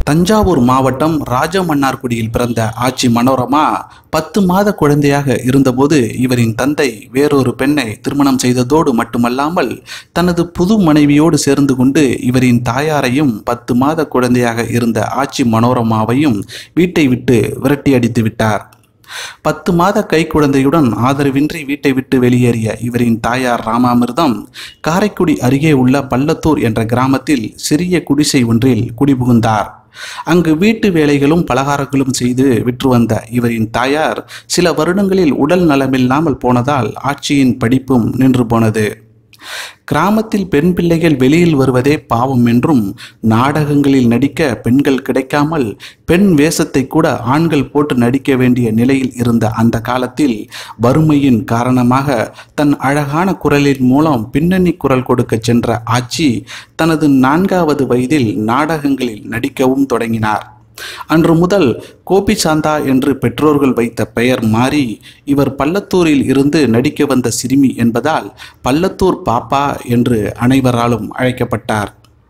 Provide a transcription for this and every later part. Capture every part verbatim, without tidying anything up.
தஞ்சாவூர் மாவட்டம் ராஜமன்னார்குடியில் பிறந்த ஆச்சி மனோரமா பத்து மாத குழந்தையாக இருந்தபோது இவரின் தந்தை வேறொரு பெண்ணை திருமணம் செய்ததோடு மட்டுமல்லாமல் தனது புது மனைவியோடு சேர்ந்து கொண்டு இவரின் தாயாரையும் பத்து மாத குழந்தையாக இருந்த ஆச்சி மனோரமாவையும் வீட்டை விட்டு விரட்டி அடித்து விட்டார். பத்து மாத கை குழந்தையுடன் ஆதரவின்றி வீட்டை விட்டு வெளியேறிய இவரின் தாயார் ராமாமிர்தம் காரைக்குடி அருகே உள்ள பள்ளத்தூர் என்ற கிராமத்தில் சிறிய குடிசை ஒன்றில் குடிபுகுந்தார். அங்கு வீட்டு வேலைகளும் பலகாரங்களும் செய்து விற்று வந்த இவரின் தாயார் சில வருடங்களில் உடல் நலமில்லாமல் போனதால் ஆட்சியின் படிப்பும் நின்று போனது. கிராமத்தில் பெண் பிள்ளைகள் வெளியில் வருவதே பாவம் என்றும் நாடகங்களில் நடிக்க பெண்கள் கிடைக்காமல் பெண் வேஷத்தை கூட ஆண்கள் போட்டு நடிக்க வேண்டிய நிலையில் இருந்த அந்த காலத்தில் வறுமையின் காரணமாக தன் அழகான குரலின் மூலம் பின்னணி குரல் கொடுக்க சென்ற ஆச்சி தனது நான்காவது வயதில் நாடகங்களில் நடிக்கவும் தொடங்கினார். அன்று முதல் கோபி சாந்தா என்று பெற்றோர்கள் வைத்த பெயர் மாறி இவர் பள்ளத்தூரில் இருந்து நடிக்க வந்த சிறுமி என்பதால் பள்ளத்தூர் பாப்பா என்று அனைவராலும் அழைக்கப்பட்டார்.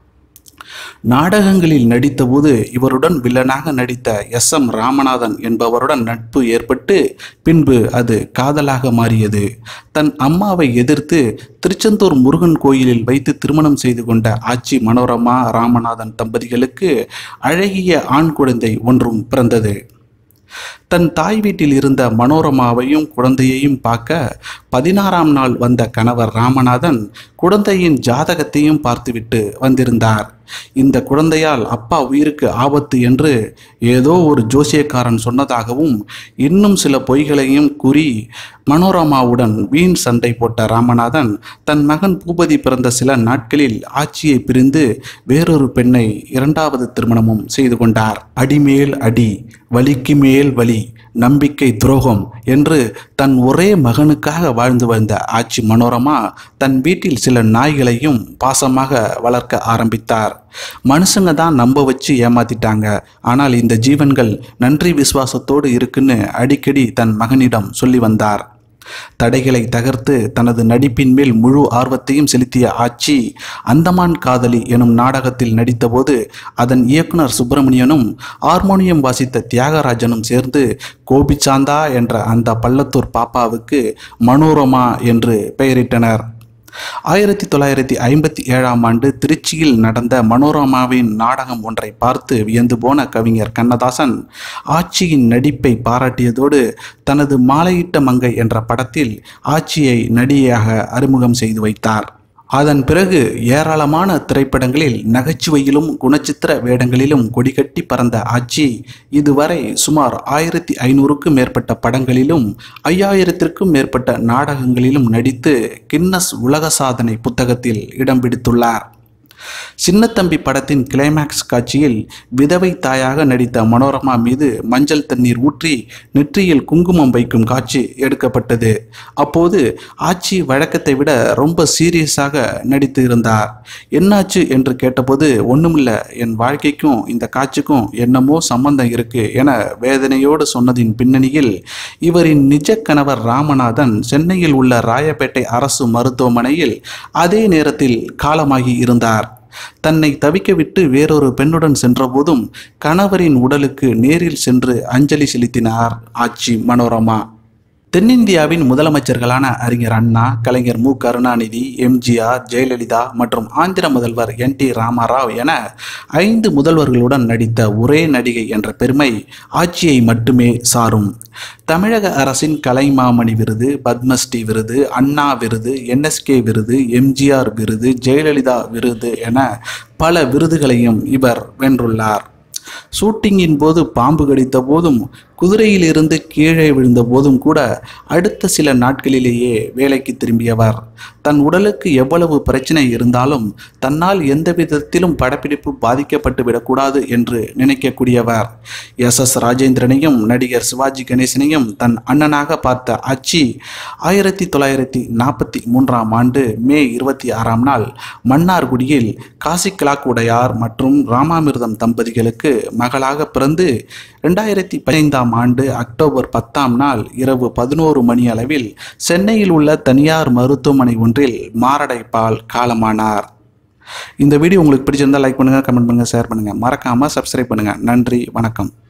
நாடகங்களில் நடித்தபோது இவருடன் வில்லனாக நடித்த எஸ் எம் ராமநாதன் என்பவருடன் நட்பு ஏற்பட்டு பின்பு அது காதலாக மாறியது. தன் அம்மாவை எதிர்த்து திருச்செந்தூர் முருகன் கோயிலில் வைத்து திருமணம் செய்து கொண்ட ஆச்சி மனோரமா ராமநாதன் தம்பதிகளுக்கு அழகிய ஆண் குழந்தை ஒன்றும் பிறந்தது. தன் தாய் வீட்டில் இருந்த மனோரமாவையும் குழந்தையையும் பார்க்க பதினாறாம் நாள் வந்த கணவர் ராமநாதன் குழந்தையின் ஜாதகத்தையும் பார்த்துவிட்டு வந்திருந்தார். இந்த குழந்தையால் அப்பா உயிருக்கு ஆபத்து என்று ஏதோ ஒரு ஜோசியக்காரன் சொன்னதாகவும் இன்னும் சில பொய்களையும் கூறி மனோரமாவுடன் வீண் சண்டை போட்ட ராமநாதன் தன் மகன் பூபதி பிறந்த சில நாட்களில் ஆட்சியை பிரிந்து வேறொரு பெண்ணை இரண்டாவது திருமணமும் செய்து கொண்டார். அடிமேல் அடி, வலிக்கு மேல் வலி, நம்பிக்கை துரோகம் என்று தன் ஒரே மகனுக்காக வாழ்ந்து வந்த ஆச்சி மனோரமா தன் வீட்டில் சில நாய்களையும் பாசமாக வளர்க்க ஆரம்பித்தார். மனுஷங்க தான் நம்ப வச்சு ஏமாத்திட்டாங்க, ஆனால் இந்த ஜீவன்கள் நன்றி விசுவாசத்தோடு இருக்குன்னு அடிக்கடி தன் மகனிடம் சொல்லி வந்தார். தடைகளை தகர்த்து தனது நடிப்பின் மேல் முழு ஆர்வத்தையும் செலுத்திய ஆச்சி அந்தமான் காதலி எனும் நாடகத்தில் நடித்தபோது அதன் இயக்குனர் சுப்பிரமணியனும் ஹார்மோனியம் வாசித்த தியாகராஜனும் சேர்ந்து கோபி சாந்தா என்ற அந்த பள்ளத்தூர் பாப்பாவுக்கு மனோரமா என்று பெயரிட்டனர். ஆயிரத்தி தொள்ளாயிரத்தி ஐம்பத்தி ஏழாம் ஆண்டு திருச்சியில் நடந்த மனோரமாவின் நாடகம் ஒன்றை பார்த்து வியந்து போன கவிஞர் கண்ணதாசன் ஆட்சியின் நடிப்பை பாராட்டியதோடு தனது மாலையிட்ட மங்கை என்ற படத்தில் ஆட்சியை நடிகையாக அறிமுகம் செய்து வைத்தார். அதன் பிறகு ஏராளமான திரைப்படங்களில் நகைச்சுவையிலும் குணச்சித்திர வேடங்களிலும் கொடிகட்டி பறந்த ஆட்சி இதுவரை சுமார் ஆயிரத்தி ஐநூறுக்கும் மேற்பட்ட படங்களிலும் ஐயாயிரத்திற்கும் மேற்பட்ட நாடகங்களிலும் நடித்து கின்னஸ் உலக சாதனை புத்தகத்தில் இடம் பிடித்துள்ளார். சின்னத்தம்பி படத்தின் கிளைமேக்ஸ் காட்சியில் விதவை தாயாக நடித்த மனோரமா மீது மஞ்சள் தண்ணீர் ஊற்றி நெற்றியில் குங்குமம் வைக்கும் காட்சி எடுக்கப்பட்டது. அப்போது ஆச்சி வழக்கத்தை விட ரொம்ப சீரியஸாக நடித்து இருந்தார். என்னாச்சு என்று கேட்டபோது ஒண்ணுமில்ல, என் வாழ்க்கைக்கும் இந்த காட்சிக்கும் என்னமோ சம்பந்தம் இருக்கு என வேதனையோடு சொன்னதின் பின்னணியில் இவரின் நிஜ கணவர் ராமநாதன் சென்னையில் உள்ள ராயப்பேட்டை அரசு மருத்துவமனையில் அதே நேரத்தில் காலமாகி இருந்தார். தன்னை தவிக்க விட்டு வேறொரு பெண்ணுடன் சென்றபோதும் கணவரின் உடலுக்கு நேரில் சென்று அஞ்சலி செலுத்தினார் ஆச்சி மனோரமா. தென்னிந்தியாவின் முதலமைச்சர்களான அறிஞர் அண்ணா, கலைஞர் மு Karunanidhi, M G R, Jayalalithaa மற்றும் ஆந்திர முதல்வர் என் டி ராமாராவ் என ஐந்து முதல்வர்களுடன் நடித்த ஒரே நடிகை என்ற பெருமை ஆட்சியை மட்டுமே சாரும். தமிழக அரசின் கலைமாமணி விருது, பத்மஸ்ரீ விருது, அண்ணா விருது, என் எஸ் கே விருது, எம் ஜி ஆர் விருது, ஜெயலலிதா விருது என பல விருதுகளையும் இவர் வென்றுள்ளார். ஷூட்டிங்கின் போது பாம்பு கடித்த போதும் குதிரையிலிருந்து கீழே விழுந்த போதும் கூட அடுத்த சில நாட்களிலேயே வேலைக்கு திரும்பியவர். தன் உடலுக்கு எவ்வளவு பிரச்சனை இருந்தாலும் தன்னால் எந்த விதத்திலும் படப்பிடிப்பு பாதிக்கப்பட்டு விடக்கூடாது என்று நினைக்கக்கூடியவர். எஸ் எஸ் ராஜேந்திரனையும் நடிகர் சிவாஜி கணேசனையும் தன் அண்ணனாக பார்த்த ஆச்சி ஆயிரத்தி தொள்ளாயிரத்தி நாற்பத்தி மூன்றாம் ஆண்டு மே இருபத்தி ஆறாம் நாள் மன்னார்குடியில் காசி கிளாக் உடையார் மற்றும் ராமாமிர்தம் தம்பதிகளுக்கு மகளாக பிறந்து இரண்டாயிரத்தி பதினைந்தாம் ஆண்டு அக்டோபர் பத்தாம் நாள் இரவு பதினோரு மணி அளவில் சென்னையில் உள்ள தனியார் மருத்துவமனை ஒன்றில் மாரடைப்பால் காலமானார். இந்த வீடியோ உங்களுக்கு பிடிச்சிருந்தால் லைக் பண்ணுங்கள், கமெண்ட் பண்ணுங்கள், ஷேர் பண்ணுங்கள், மறக்காமல் சப்ஸ்கிரைப் பண்ணுங்கள். நன்றி, வணக்கம்.